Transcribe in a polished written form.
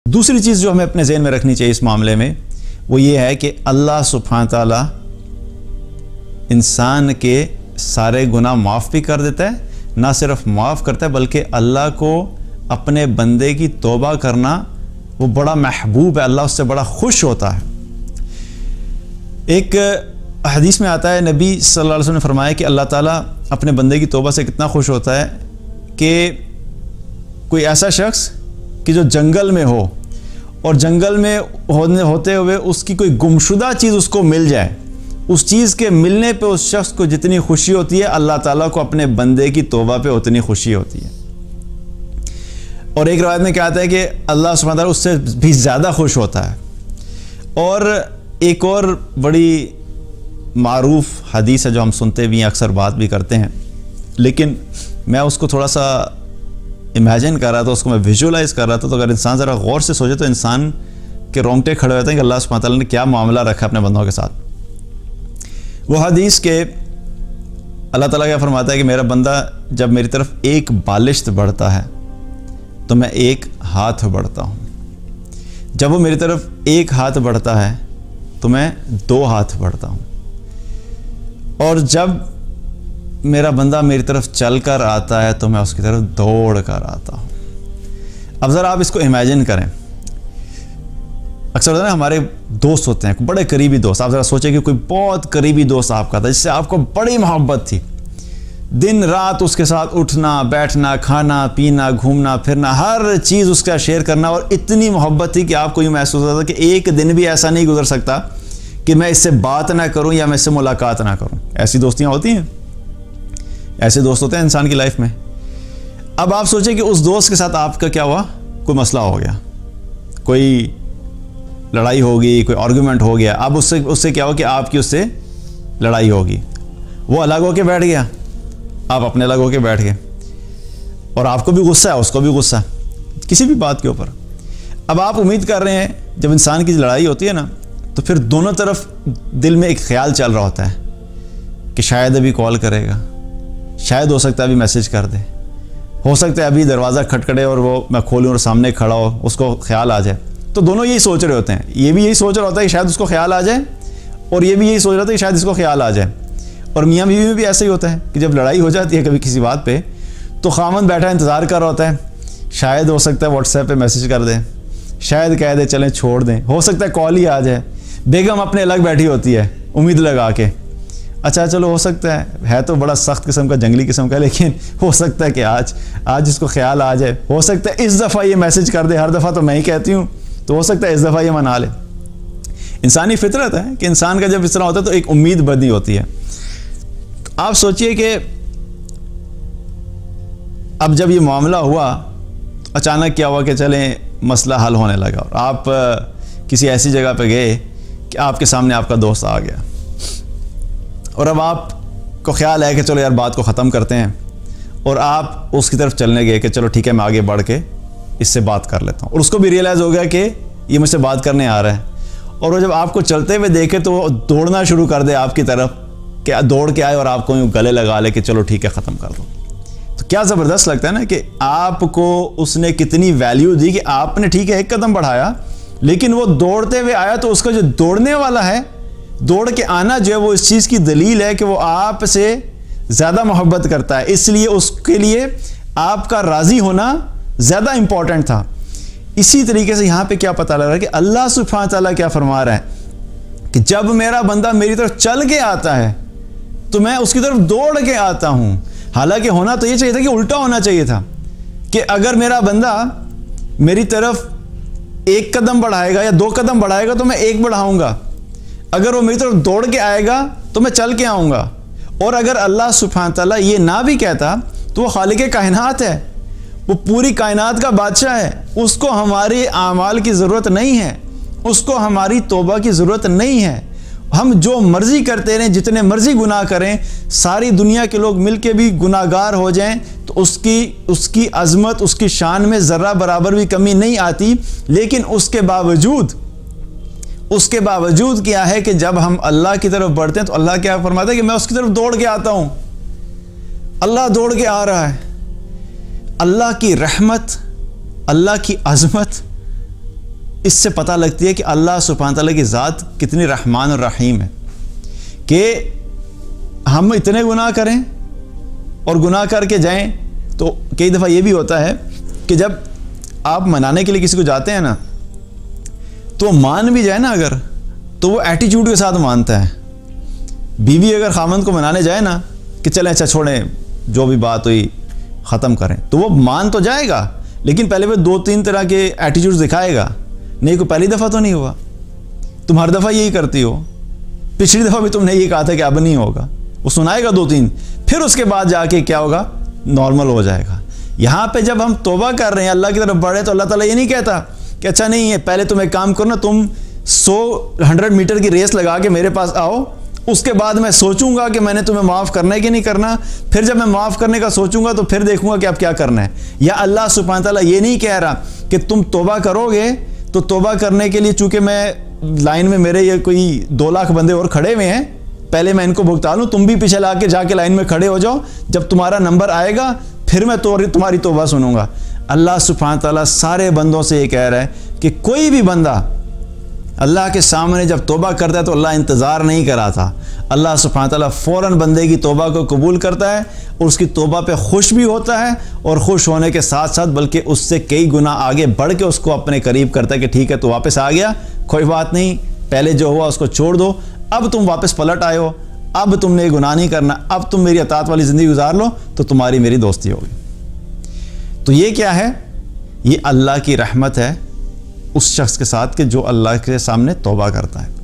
دوسری چیز جو ہمیں اپنے ذہن میں رکھنی چاہیے اس معاملے میں وہ یہ ہے کہ اللہ سبحانہ تعالیٰ انسان کے سارے گناہ معاف بھی کر دیتا ہے، نہ صرف معاف کرتا ہے بلکہ اللہ کو اپنے بندے کی توبہ کرنا وہ بڑا محبوب ہے، اللہ اس سے بڑا خوش ہوتا ہے۔ ایک حدیث میں آتا ہے، نبی صلی اللہ علیہ وسلم نے فرمایا کہ اللہ تعالیٰ اپنے بندے کی توبہ سے کتنا خوش ہوتا ہے کہ کوئی ایسا شخص کہ جو جنگل میں ہو اور جنگل میں ہوتے ہوئے اس کی کوئی گمشدہ چیز اس کو مل جائے، اس چیز کے ملنے پہ اس شخص کو جتنی خوشی ہوتی ہے اللہ تعالیٰ کو اپنے بندے کی توبہ پہ اتنی خوشی ہوتی ہے۔ اور ایک روایت میں کیا آتا ہے کہ اللہ سبحانہ تعالیٰ اس سے بھی زیادہ خوش ہوتا ہے۔ اور ایک اور بڑی معروف حدیث ہے جو ہم سنتے بھی ہیں، اکثر بات بھی کرتے ہیں، لیکن میں اس کو تھوڑا سا امیجن کر رہا تھا، اس کو میں ویژولائز کر رہا تھا، تو اگر انسان ذرا غور سے سوچے تو انسان کے رونگٹے کھڑے ہوتے ہیں کہ اللہ سبحانہ تعالیٰ نے کیا معاملہ رکھا اپنے بندوں کے ساتھ۔ وہ حدیث کے اللہ تعالیٰ کیا فرماتا ہے کہ میرا بندہ جب میری طرف ایک بالشت بڑھتا ہے تو میں ایک ہاتھ بڑھتا ہوں، جب وہ میری طرف ایک ہاتھ بڑھتا ہے تو میں 2 ہاتھ بڑھتا ہوں، اور جب میرا بندہ میری طرف چل کر آتا ہے تو میں اس کی طرف دوڑ کر آتا ہوں۔ اب ذرا آپ اس کو امیجن کریں، اکثر ہوتا ہے نا ہمارے دوست ہوتے ہیں بڑے قریبی دوست، آپ ذرا سوچیں کہ کوئی بہت قریبی دوست آپ کا تھا جس سے آپ کو بڑی محبت تھی، دن رات اس کے ساتھ اٹھنا بیٹھنا کھانا پینا گھومنا پھرنا ہر چیز اس کا شیئر کرنا، اور اتنی محبت تھی کہ آپ کو یہ محسوس ہوتا تھا کہ ایک دن بھی ایسا نہیں گزر سکتا کہ میں اس سے بات نہ کروں یا میں اس سے ملاقات نہ کروں۔ ایسی دوستیاں ہوتی ہیں، ایسے دوست ہوتے ہیں انسان کی لائف میں۔ اب آپ سوچیں کہ اس دوست کے ساتھ آپ کا کیا ہوا، کوئی مسئلہ ہو گیا، کوئی لڑائی ہوگی، کوئی آرگومنٹ ہو گیا، اب اس سے کیا ہو کہ آپ کی اس سے لڑائی ہوگی، وہ الگ ہو کے بیٹھ گیا، آپ اپنے الگ ہو کے بیٹھ گئے، اور آپ کو بھی غصہ ہے اس کو بھی غصہ ہے کسی بھی بات کے اوپر۔ اب آپ امید کر رہے ہیں جب انسان کی لڑائی ہوتی ہے نا تو پھر دونوں طرف دل میں ایک خیال چل رہا ہوتا ہے کہ شاید ابھی کال کرے گا، شاید ہو سکتا ہے ابھی میسج کر دے، ہو سکتا ہے ابھی دروازہ کھٹکھڑے اور وہ میں کھولوں اور سامنے کھڑا ہو اس کو خیال آ جائے۔ تو دونوں یہی سوچ رہے ہوتے ہیں، یہ بھی یہی سوچ رہا ہوتا ہے کہ شاید اس کو خیال آ جائے، اور یہ بھی یہی سوچ رہا ہوتا ہے کہ شاید اس کو خیال آ جائے۔ اور میاں بیوی میں بھی ایسا ہی ہوتا ہے کہ جب لڑائی ہو جاتی ہے کبھی کسی بات پہ تو خاوند بیٹھا انتظار کر رہا ہوتا ہے، شاید ہو سکتا ہے واٹس ایپ پہ میسج کر دیں، شاید کہہ دے چلیں چھوڑ دیں، ہو سکتا ہے کال ہی آ جائے۔ بیگم اپنے الگ بیٹھی ہوتی ہے امید لگا کے، اچھا چلو ہو سکتا ہے تو بڑا سخت قسم کا جنگلی قسم کا، لیکن ہو سکتا ہے کہ آج اس کو خیال آ جائے، ہو سکتا ہے اس دفعہ یہ میسج کر دے، ہر دفعہ تو میں ہی کہتی ہوں تو ہو سکتا ہے اس دفعہ یہ منا لے۔ انسانی فطرت ہے کہ انسان کا جب اس طرح ہوتا ہے تو ایک امید بدی ہوتی ہے۔ آپ سوچئے کہ اب جب یہ معاملہ ہوا تو اچانک کیا ہوا کہ چلیں مسئلہ حل ہونے لگا، اور آپ کسی ایسی جگہ پہ گئے کہ آپ کے سامنے آپ کا دوست آ گیا، اور اب آپ کو خیال ہے کہ چلو یار بات کو ختم کرتے ہیں، اور آپ اس کی طرف چلنے گئے کہ چلو ٹھیک ہے میں آگے بڑھ کے اس سے بات کر لیتا ہوں، اور اس کو بھی ریئلائز ہو گیا کہ یہ مجھ سے بات کرنے آ رہا ہے، اور وہ جب آپ کو چلتے ہوئے دیکھے تو وہ دوڑنا شروع کر دے آپ کی طرف، کہ دوڑ کے آئے اور آپ کو یوں گلے لگا لے کہ چلو ٹھیک ہے ختم کر دو۔ تو کیا زبردست لگتا ہے نا کہ آپ کو اس نے کتنی ویلیو دی کہ آپ نے ٹھیک ہے ایک قدم بڑھایا، لیکن وہ دوڑتے ہوئے آیا تو اس کا جو دوڑنے والا ہے، دوڑ کے آنا جو ہے وہ اس چیز کی دلیل ہے کہ وہ آپ سے زیادہ محبت کرتا ہے، اس لیے اس کے لیے آپ کا راضی ہونا زیادہ امپورٹنٹ تھا۔ اسی طریقے سے یہاں پہ کیا پتہ لگ رہا ہے کہ اللہ سبحانہ تعالیٰ کیا فرما رہا ہے کہ جب میرا بندہ میری طرف چل کے آتا ہے تو میں اس کی طرف دوڑ کے آتا ہوں۔ حالانکہ ہونا تو یہ چاہیے تھا کہ الٹا ہونا چاہیے تھا کہ اگر میرا بندہ میری طرف ایک قدم بڑھائے گا یا 2 قدم بڑھائے گا تو میں 1 بڑھاؤں گا، اگر وہ میری طرف دوڑ کے آئے گا تو میں چل کے آؤں گا۔ اور اگر اللہ سبحانہ تعالیٰ یہ نہ بھی کہتا تو وہ خالق کائنات ہے، وہ پوری کائنات کا بادشاہ ہے، اس کو ہمارے اعمال کی ضرورت نہیں ہے، اس کو ہماری توبہ کی ضرورت نہیں ہے۔ ہم جو مرضی کرتے رہیں، جتنے مرضی گناہ کریں، ساری دنیا کے لوگ مل کے بھی گناہ گار ہو جائیں تو اس کی عظمت، اس کی شان میں ذرہ برابر بھی کمی نہیں آتی۔ لیکن اس کے باوجود کیا ہے کہ جب ہم اللہ کی طرف بڑھتے ہیں تو اللہ کیا فرماتا ہے کہ میں اس کی طرف دوڑ کے آتا ہوں۔ اللہ دوڑ کے آ رہا ہے۔ اللہ کی رحمت، اللہ کی عظمت اس سے پتہ لگتی ہے کہ اللہ سبحانہ تعالیٰ کی ذات کتنی رحمان اور رحیم ہے کہ ہم اتنے گناہ کریں اور گناہ کر کے جائیں. تو کئی دفعہ یہ بھی ہوتا ہے کہ جب آپ منانے کے لیے کسی کو جاتے ہیں نا تو مان بھی جائے نا اگر, تو وہ ایٹیچیوڈ کے ساتھ مانتا ہے. بیوی اگر خامند کو منانے جائے نا کہ چلیں اچھا چھوڑیں جو بھی بات ہوئی ختم کریں, تو وہ مان تو جائے گا لیکن پہلے وہ 2-3 طرح کے ایٹیچیوڈ دکھائے گا. نہیں کو پہلی دفعہ تو نہیں ہوا, تم ہر دفعہ یہی کرتی ہو, پچھلی دفعہ بھی تم نے یہ کہا تھا کہ اب نہیں ہوگا. وہ سنائے گا 2-3, پھر اس کے بعد جا کے کیا ہوگا, نارمل ہو جائے گا. یہاں پہ جب ہم توبہ کر رہے ہیں اللہ کی طرف بڑھ رہے ہیں تو اللہ تعالیٰ یہ نہیں کہتا کہ اچھا نہیں ہے پہلے تم ایک کام کرو نا, تم 100 میٹر کی ریس لگا کے میرے پاس آؤ, اس کے بعد میں سوچوں گا کہ میں نے تمہیں معاف کرنا ہے کہ نہیں کرنا, پھر جب میں معاف کرنے کا سوچوں گا تو پھر دیکھوں گا کہ اب کیا کرنا ہے. یا اللہ سبحانہ تعالیٰ یہ نہیں کہہ رہا کہ تم توبہ کرو گے تو توبہ کرنے کے لیے چونکہ میں لائن میں میرے یہ کوئی 2 لاکھ بندے اور کھڑے ہوئے ہیں, پہلے میں ان کو بھگتا لوں, تم بھی پیچھے لا کے جا کے لائن میں کھڑے ہو جاؤ, جب تمہارا نمبر آئے گا پھر میں تمہاری توبہ سنوں گا. اللہ سبحانہ تعالیٰ سارے بندوں سے یہ کہہ رہا ہے کہ کوئی بھی بندہ اللہ کے سامنے جب توبہ کرتا ہے تو اللہ انتظار نہیں کراتا. اللہ سبحانہ تعالیٰ فوراً بندے کی توبہ کو قبول کرتا ہے اور اس کی توبہ پہ خوش بھی ہوتا ہے, اور خوش ہونے کے ساتھ ساتھ بلکہ اس سے کئی گنا آگے بڑھ کے اس کو اپنے قریب کرتا ہے کہ ٹھیک ہے تو واپس آ گیا, کوئی بات نہیں, پہلے جو ہوا اس کو چھوڑ دو, اب تم واپس پلٹ آئے ہو, اب تم نے گناہ نہیں کرنا, اب تم میری اطاعت والی زندگی گزار لو تو تمہاری میری دوستی ہوگی. تو یہ کیا ہے, یہ اللہ کی رحمت ہے اس شخص کے ساتھ کہ جو اللہ کے سامنے توبہ کرتا ہے.